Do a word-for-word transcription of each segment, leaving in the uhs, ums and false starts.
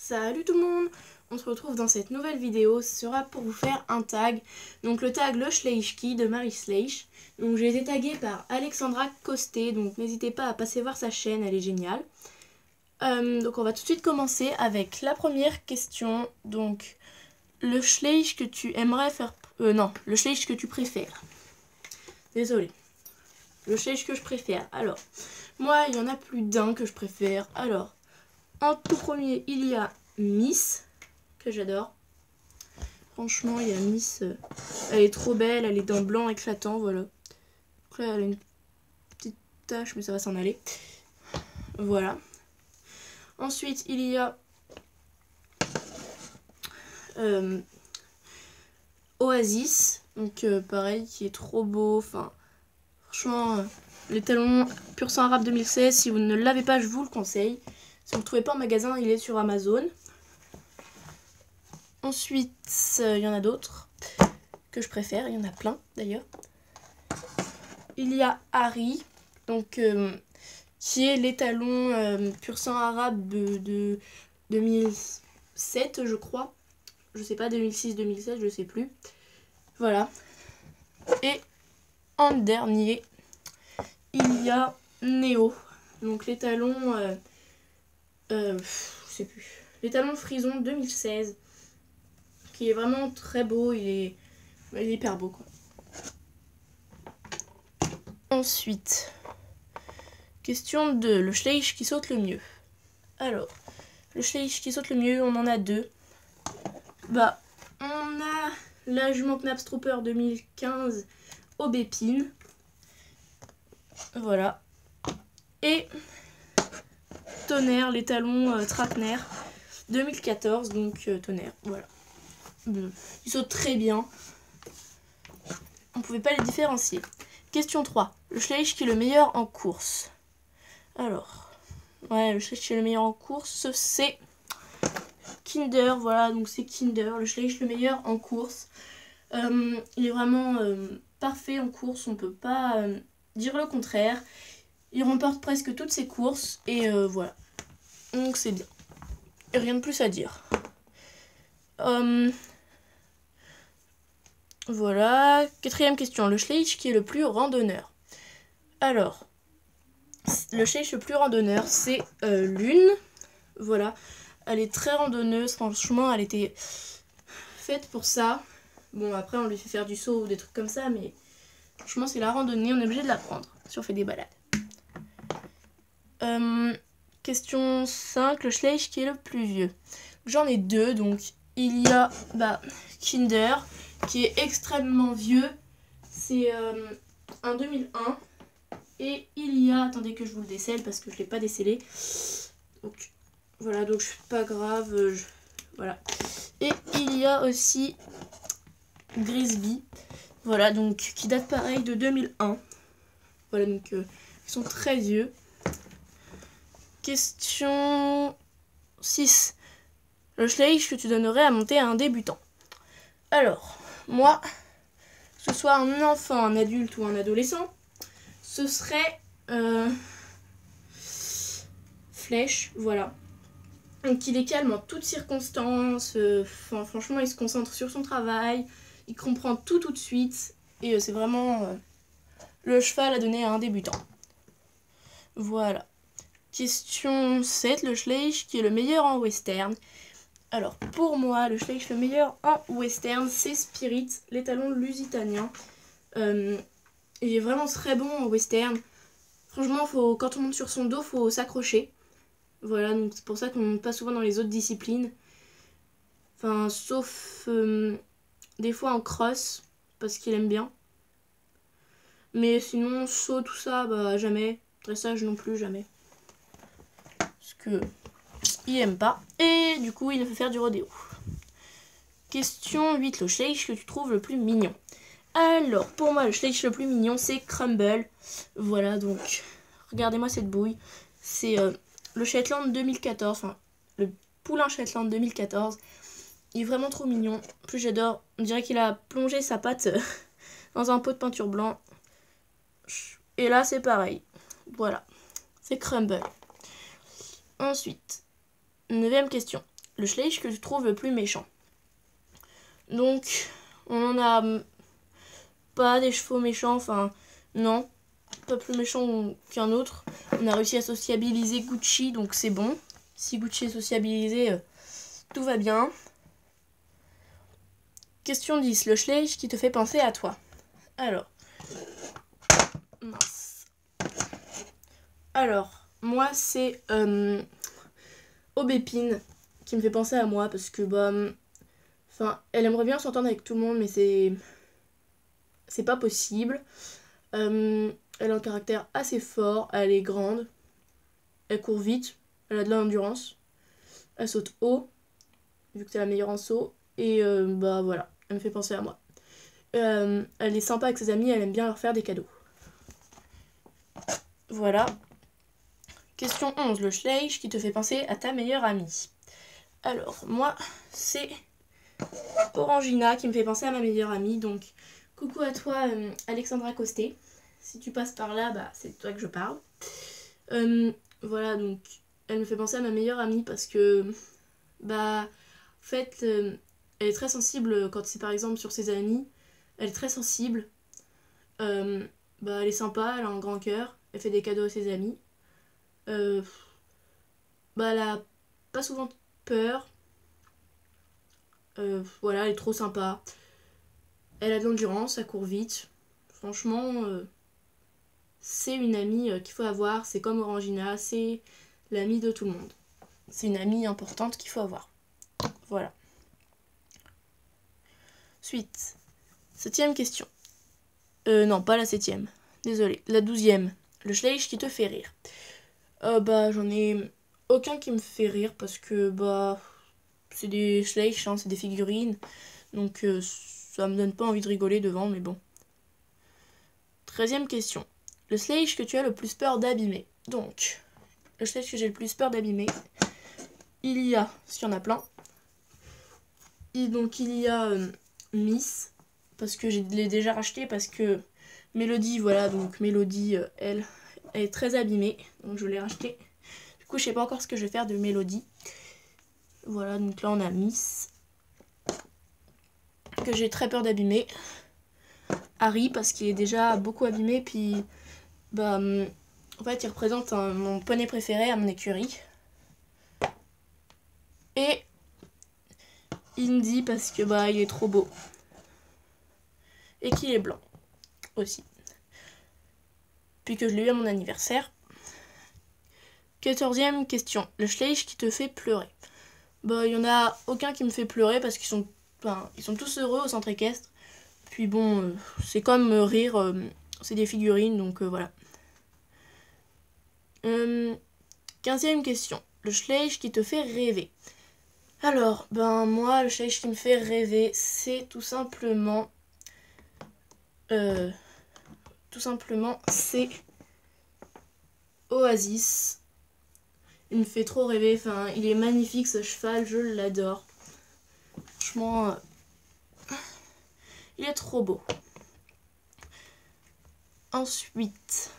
Salut tout le monde, on se retrouve dans cette nouvelle vidéo, ce sera pour vous faire un tag. Donc le tag le Schleichki de Marie Schleich. Donc j'ai été taguée par Alexandra Costé, donc n'hésitez pas à passer voir sa chaîne, elle est géniale. Euh, donc on va tout de suite commencer avec la première question. Donc le Schleich que tu aimerais faire... Euh, non, le Schleich que tu préfères. Désolée. Le Schleich que je préfère. Alors, moi il y en a plus d'un que je préfère. Alors... En tout premier, il y a Miss, que j'adore. Franchement, il y a Miss, euh, elle est trop belle, elle est d'un blanc éclatant, voilà. Donc là, elle a une petite tache, mais ça va s'en aller. Voilà. Ensuite, il y a euh, Oasis, donc euh, pareil, qui est trop beau. Enfin, franchement, euh, les talons Pur Sang Arabe deux mille seize, si vous ne l'avez pas, je vous le conseille. Si vous ne le trouvez pas en magasin, il est sur Amazon. Ensuite, il euh, y en a d'autres que je préfère. Il y en a plein d'ailleurs. Il y a Harry, donc, euh, qui est l'étalon euh, Pur Sang Arabe de, de deux mille sept, je crois. Je sais pas, deux mille six deux mille sept, je sais plus. Voilà. Et en dernier, il y a Neo. Donc l'étalon... Euh, Euh, je sais plus. L'étalon Frison deux mille seize, qui est vraiment très beau, il est, il est hyper beau quoi. Ensuite, question deux, le Schleich qui saute le mieux. Alors, le Schleich qui saute le mieux, on en a deux. Bah, on a la jument Knaps Trooper deux mille quinze Aubépine. Voilà. Et... Tonnerre, les talons euh, Trackner deux mille quatorze, donc euh, Tonnerre, voilà. Bon, ils sautent très bien. On pouvait pas les différencier. Question trois. Le Schleich qui est le meilleur en course. Alors, ouais, le Schleich qui est le meilleur en course, c'est Kinder, voilà, donc c'est Kinder, le Schleich le meilleur en course. Euh, il est vraiment euh, parfait en course, on peut pas euh, dire le contraire. Il remporte presque toutes ses courses et euh, voilà. Donc c'est bien. Rien de plus à dire. Euh, voilà. Quatrième question. Le Schleich qui est le plus randonneur. Alors, le Schleich le plus randonneur, c'est euh, Lune. Voilà. Elle est très randonneuse. Franchement, elle était faite pour ça. Bon, après, on lui fait faire du saut ou des trucs comme ça, mais franchement, c'est la randonnée. On est obligé de la prendre si on fait des balades. Euh, question cinq, le Schleich qui est le plus vieux. J'en ai deux, donc il y a bah, Kinder qui est extrêmement vieux, c'est euh, un deux mille un, et il y a, attendez que je vous le décèle parce que je ne l'ai pas décellé, donc voilà, donc pas grave, je, voilà. Et il y a aussi Grisby, voilà, donc qui date pareil de deux mille un, voilà, donc euh, ils sont très vieux. Question six. Le Schleich que tu donnerais à monter à un débutant. Alors, moi, que ce soit un enfant, un adulte ou un adolescent, ce serait euh, Flèche, voilà. Donc il est calme en toutes circonstances, euh, enfin, franchement il se concentre sur son travail, il comprend tout tout de suite, et euh, c'est vraiment euh, le cheval à donner à un débutant. Voilà. Question sept, le Schleich qui est le meilleur en western. Alors, pour moi, le Schleich le meilleur en western, c'est Spirit, l'étalon lusitanien. Euh, il est vraiment très bon en western. Franchement, faut, quand on monte sur son dos, faut s'accrocher. Voilà, donc c'est pour ça qu'on monte pas souvent dans les autres disciplines. Enfin, sauf euh, des fois en cross, parce qu'il aime bien. Mais sinon, saut, tout ça, bah jamais. Dressage non plus, jamais. Que il aime pas, et du coup il ne fait faire du rodéo. Question huit, le Schleich que tu trouves le plus mignon. Alors pour moi le Schleich le plus mignon c'est Crumble, voilà, donc regardez-moi cette bouille, c'est euh, le Shetland deux mille quatorze, enfin le poulain Shetland deux mille quatorze, il est vraiment trop mignon. En plus j'adore, on dirait qu'il a plongé sa patte dans un pot de peinture blanc, et là c'est pareil, voilà, c'est Crumble. Ensuite, neuvième question. le Schleich que tu trouves le plus méchant. Donc, on en a pas des chevaux méchants, enfin, non, pas plus méchant qu'un autre. On a réussi à sociabiliser Gucci, donc c'est bon. Si Gucci est sociabilisé, euh, tout va bien. Question dix. Le Schleich qui te fait penser à toi. Alors, mince. Alors, moi, c'est euh, Aubépine qui me fait penser à moi parce que, bah, enfin, elle aimerait bien s'entendre avec tout le monde, mais c'est c'est pas possible. Euh, elle a un caractère assez fort, elle est grande, elle court vite, elle a de l'endurance, elle saute haut, vu que c'est la meilleure en saut, et euh, bah voilà, elle me fait penser à moi. Euh, elle est sympa avec ses amis, elle aime bien leur faire des cadeaux. Voilà. Question onze. Le Schleich qui te fait penser à ta meilleure amie. Alors, moi, c'est Orangina qui me fait penser à ma meilleure amie. Donc, coucou à toi, euh, Alexandra Costé. Si tu passes par là, bah, c'est de toi que je parle. Euh, voilà, donc, elle me fait penser à ma meilleure amie parce que, bah, en fait, euh, elle est très sensible quand c'est par exemple sur ses amis. Elle est très sensible. Euh, bah, elle est sympa, elle a un grand cœur. Elle fait des cadeaux à ses amis. Euh, bah, elle a pas souvent peur. Euh, voilà, elle est trop sympa. Elle a de l'endurance, elle court vite. Franchement, euh, c'est une amie euh, qu'il faut avoir. C'est comme Orangina, c'est l'amie de tout le monde. C'est une amie importante qu'il faut avoir. Voilà. Suite. Septième question. Euh, non, pas la septième. Désolée. La douzième. Le Schleich qui te fait rire. Euh, bah, j'en ai aucun qui me fait rire parce que, bah, c'est des Schleich, hein, c'est des figurines. Donc, euh, ça me donne pas envie de rigoler devant, mais bon. Treizième question. Le Schleich que tu as le plus peur d'abîmer. Donc, le Schleich que j'ai le plus peur d'abîmer, il y a, parce qu'il y en a plein. Et donc, il y a euh, Miss, parce que je l'ai déjà racheté, parce que Mélodie, voilà, donc Mélodie, euh, elle, elle est très abîmée, donc je l'ai racheté. Du coup, je sais pas encore ce que je vais faire de Mélodie. Voilà, donc là, on a Miss, que j'ai très peur d'abîmer. Harry, parce qu'il est déjà beaucoup abîmé, puis, bah, en fait, il représente un, mon poney préféré à mon écurie. Et Indy, parce que, bah, il est trop beau. Et qu'il est blanc, aussi. Puis que je l'ai eu à mon anniversaire. Quatorzième question. Le Schleich qui te fait pleurer. Bah, il y en a aucun qui me fait pleurer parce qu'ils sont, enfin, ils sont tous heureux au centre équestre. Puis bon, euh, c'est comme euh, rire, euh, c'est des figurines, donc euh, voilà. Euh, quinzième question. Le Schleich qui te fait rêver. Alors, ben moi, le Schleich qui me fait rêver, c'est tout simplement... Euh, tout simplement, c'est Oasis. Il me fait trop rêver, enfin, il est magnifique ce cheval, je l'adore. Franchement, euh, il est trop beau. Ensuite,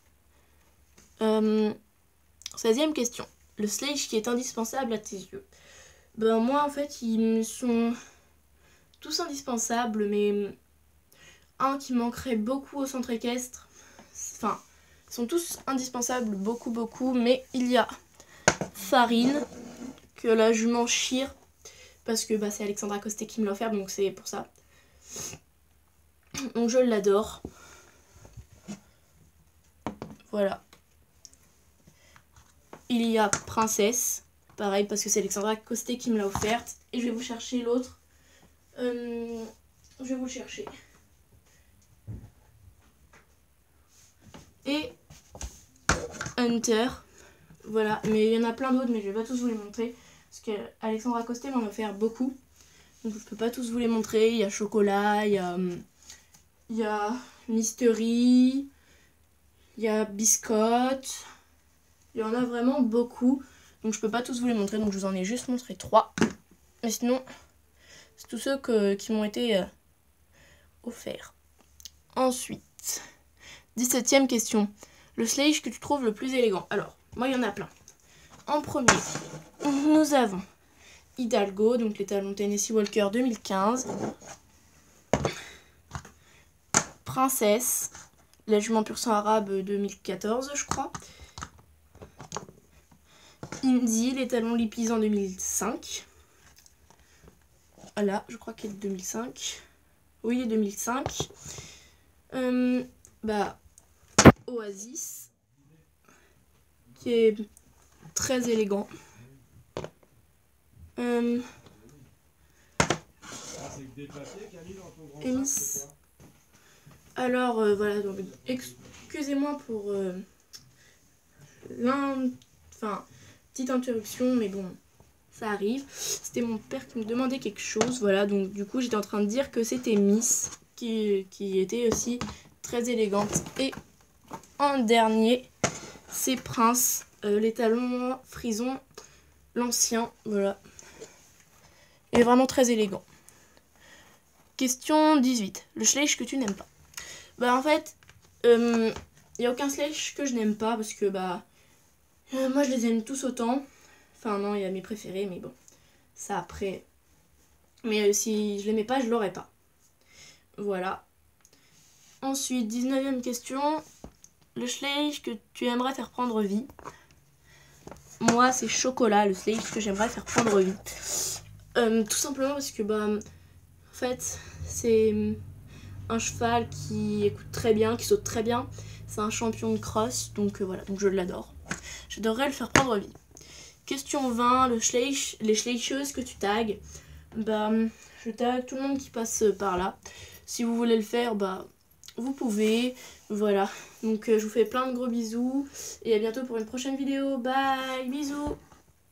euh, seizième question. Le Schleich qui est indispensable à tes yeux. Ben moi, en fait, ils me sont tous indispensables, mais un qui manquerait beaucoup au centre équestre. Enfin, ils sont tous indispensables, beaucoup, beaucoup, mais il y a Farine, que la jument chire, parce que bah, c'est Alexandra Costé qui me l'a offert, donc c'est pour ça. Donc je l'adore. Voilà. Il y a Princesse, pareil, parce que c'est Alexandra Costé qui me l'a offerte. Et je vais vous chercher l'autre. Euh, je vais vous le chercher. Et Hunter. Voilà, mais il y en a plein d'autres, mais je vais pas tous vous les montrer. Parce que Alexandra Costé m'en a offert beaucoup. Donc je peux pas tous vous les montrer. Il y a Chocolat, il y a, il y a Mystery, il y a Biscotte. Il y en a vraiment beaucoup. Donc je peux pas tous vous les montrer. Donc je vous en ai juste montré trois. Mais sinon, c'est tous ceux que, qui m'ont été euh, offerts. Ensuite, dix-septième question. Le Schleich que tu trouves le plus élégant. Alors, moi il y en a plein. En premier, nous avons Hidalgo, donc les talons Tennessee Walker deux mille quinze. Princesse, la jument pur sang arabe deux mille quatorze, je crois. Indy, les talons Lippies en deux mille cinq. Voilà, je crois qu'il est de deux mille cinq. Oui, deux mille cinq. Euh, bah, Oasis, qui est très élégant. Euh, Emis. Alors, euh, voilà, donc, excusez-moi pour euh, l'un... Enfin, petite interruption, mais bon, ça arrive. C'était mon père qui me demandait quelque chose, voilà, donc du coup, j'étais en train de dire que c'était Miss, qui, qui était aussi très élégante. Et en dernier, c'est Prince, euh, les talons Frison, l'ancien, voilà. Il est vraiment très élégant. Question dix-huit. Le schleich que tu n'aimes pas. Bah en fait, il euh, n'y a aucun schleich que je n'aime pas parce que bah euh, moi je les aime tous autant. Enfin non, il y a mes préférés, mais bon, ça après. Mais euh, si je l'aimais pas, je l'aurais pas. Voilà. Ensuite, dix-neuvième question. Le schleich que tu aimerais faire prendre vie. Moi, c'est Chocolat, le schleich que j'aimerais faire prendre vie. Euh, tout simplement parce que bah en fait, c'est un cheval qui écoute très bien, qui saute très bien. C'est un champion de cross, donc euh, voilà, donc je l'adore. J'adorerais le faire prendre vie. Question vingt, le schleich, les schleicheuses que tu tags. Bah, je tag tout le monde qui passe par là. Si vous voulez le faire, bah, vous pouvez. Voilà, donc euh, je vous fais plein de gros bisous. Et à bientôt pour une prochaine vidéo. Bye, bisous.